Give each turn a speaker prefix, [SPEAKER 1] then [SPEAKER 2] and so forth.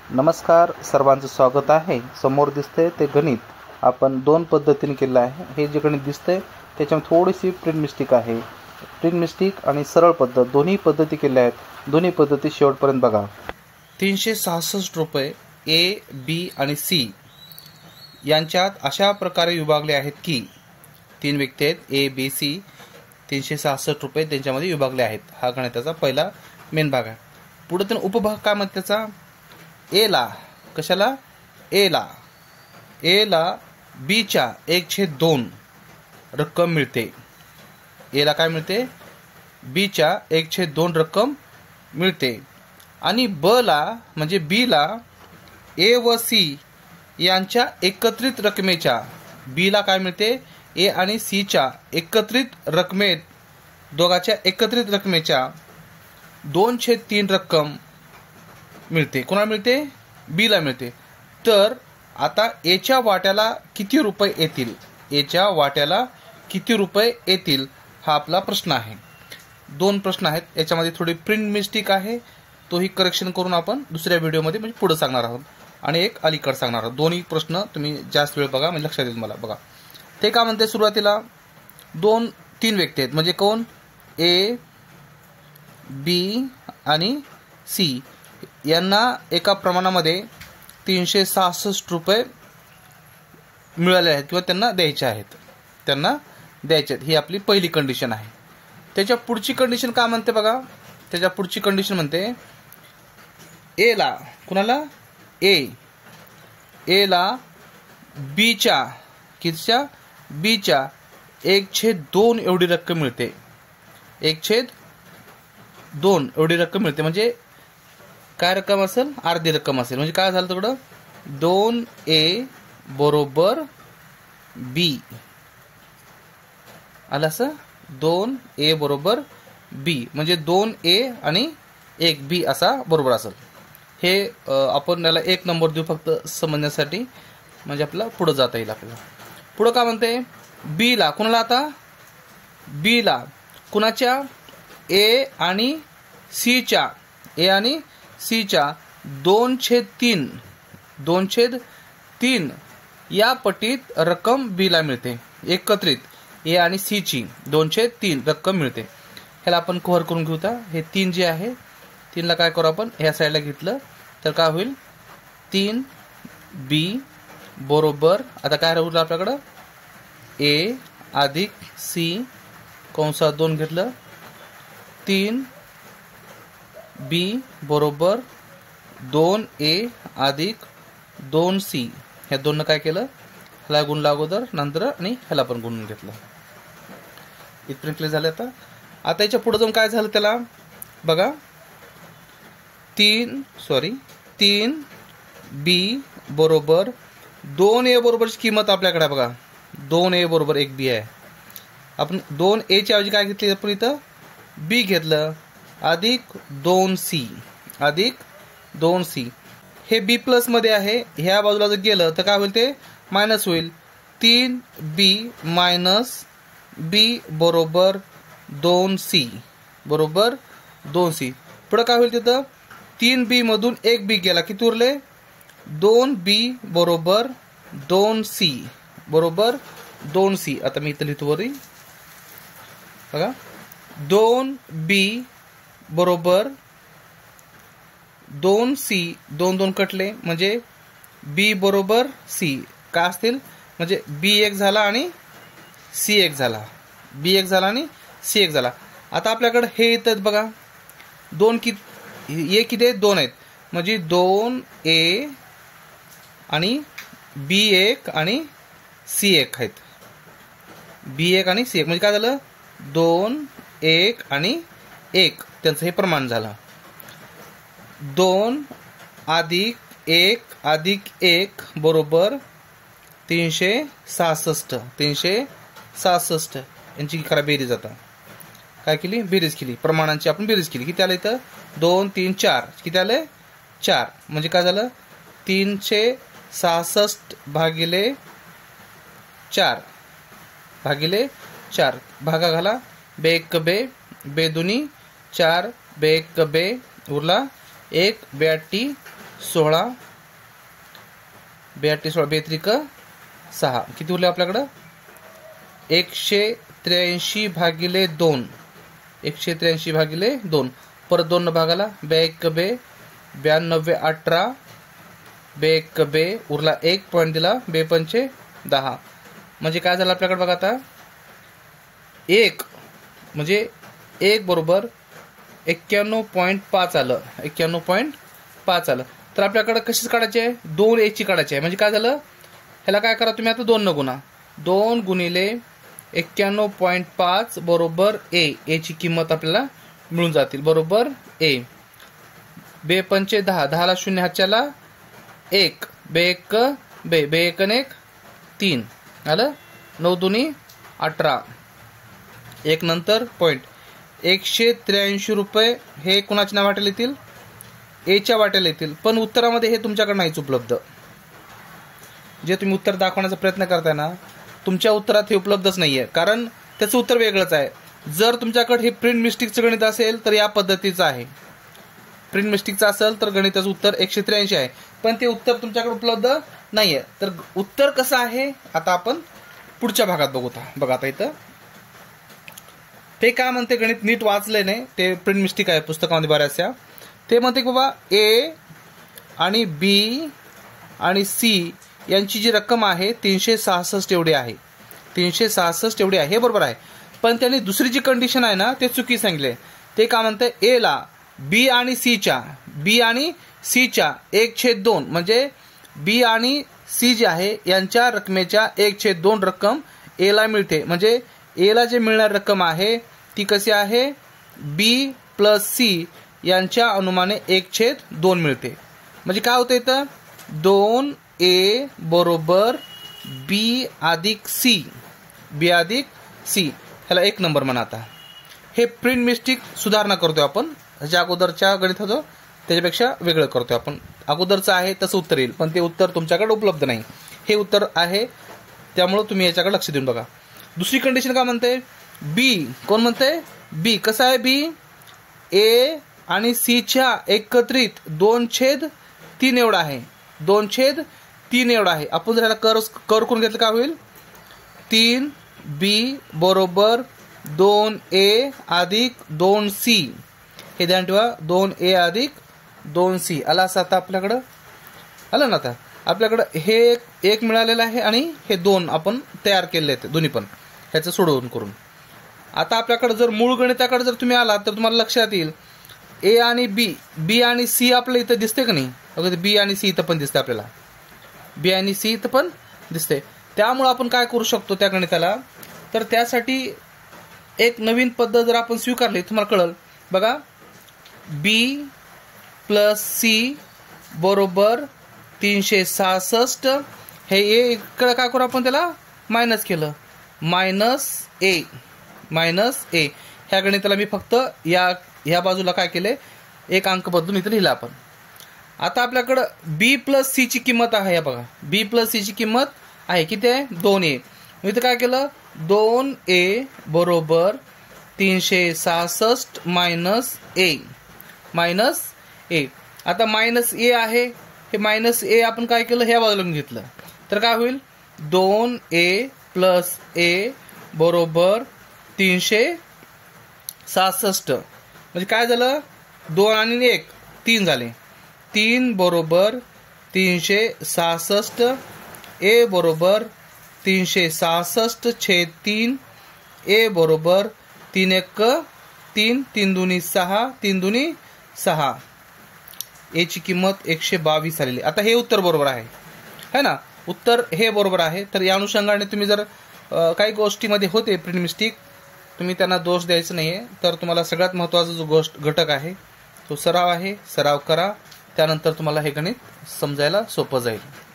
[SPEAKER 1] नमस्कार, सर्वांचं स्वागत आहे. समोर दिसतंय ते गणित आपण दोन पद्धतीने केलं आहे. हे जे गणित दिसतंय त्याच्यामध्ये थोडीशी प्रिंट मिस्टेक आहे. प्रिंट मिस्टेक आणि सरळ पद्धत दोन्ही पद्धती केल्या आहेत. दोन्ही पद्धती शेवटपर्यंत बघा. 366 रुपये ए, बी आणि सी यांच्यात अशा प्रकारे विभागले आहेत की तीन व्यक्ती आहेत ए, बी, सी. 366 रुपये त्यांच्यामध्ये विभागले आहेत. हा गणिताचा पहिला मेन भाग आहे. पुढे त्यानं उपभाग काय म्हणतात त्याचा, एला कशाला एला बीच्या 1/2 रक्कम मिळते. एला काय मिळते, बीच्या 1/2 रक्कम मिळते. आणि ब ला म्हणजे बी ला ए व सी यांच्या एकत्रित रकमेच्या, बी ला काय मिळते, ए आणि सी च्या एकत्रित रकमेत, दोघांच्या एकत्रित रकमेच्या 2/3 रक्कम मिळते. कोणाला मिळते, बी ला मिळते. तर आता एच्या वाट्याला किती रुपये येतील, एच्या वाट्याला किती रुपये येतील हा आपला प्रश्न आहे. दोन प्रश्न आहेत. याच्यामध्ये थोडी प्रिंट मिस्टेक आहे, तोही करेक्शन करून आपण दुसऱ्या व्हिडिओमध्ये म्हणजे पुढे सांगणार आहोत आणि एक अलीकड सांगणार आहोत. दोन्ही प्रश्न तुम्ही जास्त वेळ बघा म्हणजे लक्षात येईल मला. बघा ते काय म्हणते, सुरुवातीला 2-3 व्यक्ती आहेत म्हणजे कोण, ए, बी आणि सी यांना एका प्रमाणामध्ये 366 रुपये मिळाले आहेत किंवा त्यांना द्यायचे आहेत. ही आपली पहिली कंडिशन आहे. त्याच्या पुढची कंडिशन काय म्हणते बघा. त्याच्या पुढची कंडिशन म्हणते ए ला, कुणाला, ए ला बीच्या कितीच्या, बीच्या 1/2 एवढी रक्कम मिळते. 1/2 एवढी रक्कम मिळते म्हणजे काय रक्कम असेल, अर्धी रक्कम असेल. म्हणजे काय झालं तिकडं, 2A बरोबर बी आलं. असं 2A बरोबर बी म्हणजे 2A आणि 1 बी असा बरोबर असेल. हे आपण याला 1 नंबर देऊ फक्त समजण्यासाठी, म्हणजे आपल्याला पुढे जाता येईल. आपल्याला पुढं काय म्हणते, बी ला, कुणाला आता, बी ला कुणाच्या, ए आणि सीच्या, ए आणि सीच्या 2/3 या पटीत रक्कम बी ला मिळते. एकत्रित ए आणि सी ची 2/3 रक्कम मिळते. ह्याला आपण कव्हर करून घेऊ. हे 3 जे आहे, 3 ला काय करू आपण, ह्या साईडला घेतलं तर काय होईल, 3B बरोबर, आता काय राहू आपल्याकडं, ए अधिक सी कंसात 2 घेतलं, 3B बरोबर 2A अधिक 2C. ह्या दोन काय केलं, ह्याला गुणला अगोदर, नंतर आणि ह्याला पण गुणून घेतलं. इथपर्यंत क्लिअर झालं. आता याच्या पुढे जाऊन काय झालं त्याला बघा, 3B बरोबर 2A बरोबरची किंमत आपल्याकडे बघा, 2A बरोबर 1B आहे. आपण 2A च्या ऐवजी काय घेतली, आपण इथं बी घेतलं, अधिक 2C. हे बी प्लस मध्ये आहे. ह्या बाजूला जर गेलं तर काय होईल, ते मायनस होईल. 3B मायनस बी बरोबर 2C बरोबर 2C. पुढे काय होईल, तिथं 3B मधून 1B गेला, किती उरले, 2B बरोबर 2C बरोबर 2C. आता मी इथं लिहितो वरी बघा, 2B बरोबर 2C, 2 कटले म्हणजे B बरोबर C काय असतील, म्हणजे B एक झाला आणि C एक झाला, B एक झाला आणि C एक झाला. आता आपल्याकडे हे येतात बघा, 2 किती, किती आहेत, 2 आहेत म्हणजे 2A आणि B1 आणि C1 आहेत. B1 आणि C1 म्हणजे काय झालं, 2, 1 आणि 1 त्यांचं हे प्रमाण झालं. 2 अधिक 1 अधिक 1 बरोबर 366 यांची खरा बेरीज. आता काय केली, बेरीज केली, प्रमाणांची आपण बेरीज केली. किती आलं इथं, 2, 3, 4, किती आले, 4. म्हणजे काय झालं, 366 भागिले 4 भागा घाला, बे 1 बे, बे 2 4, बे 1 बे, उरला 1 82 16 2 8 16 2 त्रिक 6 किती उरले आपल्याकडं 183 भागिले 2 183 भागिले 2 परत 2 न भागाला 2 1 2 92 18 2 1 2 उरला 1 पॉईंट दिला 2 पंचे 10 म्हणजे काय झालं आपल्याकडे बघा आता 1 म्हणजे 1 बरोबर 91.5 आलं 91.5 आलं. तर आपल्याकडे कशीच काढायची आहे 2 ए ची काढायची आहे. म्हणजे काय झालं ह्याला काय करा तुम्ही आता 2 न गुणा 2 गुणिले 91.5 बरोबर ए ची किंमत आपल्याला मिळून जातील बरोबर ए 2 पंचे 10 10 ला 0 हातच्याला 1 2 1 2 2 1 1 3 आलं 9 दुनी 18 1 नंतर पॉईंट 183 रुपये हे कुणाच्या नाव वाटेल येतील एच्या वाटेल येतील. पण उत्तरामध्ये हे तुमच्याकडे नाहीच उपलब्ध. जे तुम्ही उत्तर दाखवण्याचा प्रयत्न करताय ना तुमच्या उत्तरात हे उपलब्धच नाहीये कारण त्याचं उत्तर वेगळंच आहे. जर तुमच्याकडे हे प्रिंट मिस्टेकचं गणित असेल तर या पद्धतीचं आहे. प्रिंट मिस्टेकचं असेल तर गणिताचं उत्तर 183 आहे पण ते उत्तर तुमच्याकडे उपलब्ध नाहीये. तर उत्तर कसं आहे आता आपण पुढच्या भागात बघू. बघा आता इथं ते काय म्हणते गणित नीट वाचले नाही ते प्रिंट मिस्टेक आहे पुस्तकामध्ये बऱ्याचशा. ते म्हणते की बाबा ए आणि बी आणि सी यांची जी रक्कम आहे 366 एवढी आहे 366 एवढी आहे हे बरोबर आहे. पण त्यांनी दुसरी जी कंडिशन आहे ना ते चुकी सांगितले. ते काय म्हणते ए ला बी आणि सीच्या 1/2 म्हणजे बी आणि सी जे आहे यांच्या रकमेच्या 1/2 रक्कम ए ला मिळते. म्हणजे ए ला जे मिळणारी रक्कम आहे ती कशी आहे बी प्लस सी यांच्या अनुमाने 1/2 मिळते. म्हणजे काय होतं इथं 2A बरोबर बी अधिक सी ह्याला 1 नंबर म्हणा. आता हे प्रिंट मिस्टेक सुधारणा करतोय आपण. ज्या अगोदरच्या गणित होतं त्याच्यापेक्षा वेगळं करतोय आपण. अगोदरचं आहे तसं उत्तर येईल पण ते उत्तर तुमच्याकडे उपलब्ध नाही. हे उत्तर आहे त्यामुळे तुम्ही याच्याकडे लक्ष देऊन बघा. दुसरी कंडिशन काय म्हणते बी कोण म्हणते बी कसं आहे बी ए आणि सी च्या एकत्रित 2/3 एवढा आहे 2/3 एवढा आहे. आपण जर ह्याला कर करून घेतलं काय होईल 3B बरोबर 2A अधिक 2C हे ध्यान ठेवा 2A अधिक 2C आला. असं आता आपल्याकडं आलं ना. आता आपल्याकडं हे एक मिळालेलं आहे आणि हे 2 आपण तयार केले आहेत दोन्ही पण ह्याचं सोडवून करून. आता आपल्याकडे जर मूळ गणिताकडे जर तुम्ही आलात तर तुम्हाला लक्षात येईल ए आणि बी आणि सी आपल्या इथं दिसते का नाही अगदी बी आणि सी इथं पण दिसते आपल्याला बी आणि सी इथं पण दिसते. त्यामुळे आपण काय करू शकतो त्या गणिताला तर त्यासाठी एक नवीन पद्धत जर आपण स्वीकारली तुम्हाला कळल. बघा बी प्लस सी बरोबर 366 हे ए इकडे काय करू आपण त्याला मायनस केलं मायनस ए ह्या गणिताला मी फक्त या बाजूला काय केले एक अंक बदलून इथं लिहिला आपण. आता आपल्याकडं बी प्लस सी ची किंमत आहे बघा बी प्लस सी ची किंमत आहे किती आहे 2A. इथं काय केलं 2A बरोबर 366 मायनस ए आता मायनस ए आहे हे मायनस ए आपण काय केलं ह्या बाजूला घेतलं तर काय होईल 2A प्लस ए बरोबर 366 म्हणजे काय झालं 2 आणि 1 3 झाले 3 बरोबर 366 ए बरोबर 366/3 ए बरोबर 3 1 3 3 दुनी 6 3 दुनी 6 ए ची किंमत 122 आलेली. आता हे उत्तर बरोबर आहे ना उत्तर हे बरोबर आहे. तर या अनुषंगाने तुम्ही जर काही गोष्टीमध्ये होते प्रिंट मिस्टेक तुम्ही त्यांना दोष द्यायचा नाहीये. तर तुम्हाला सगळ्यात महत्त्वाचा जो घटक आहे तो सराव आहे. सराव करा त्यानंतर तुम्हाला हे गणित समजायला सोपं जाईल.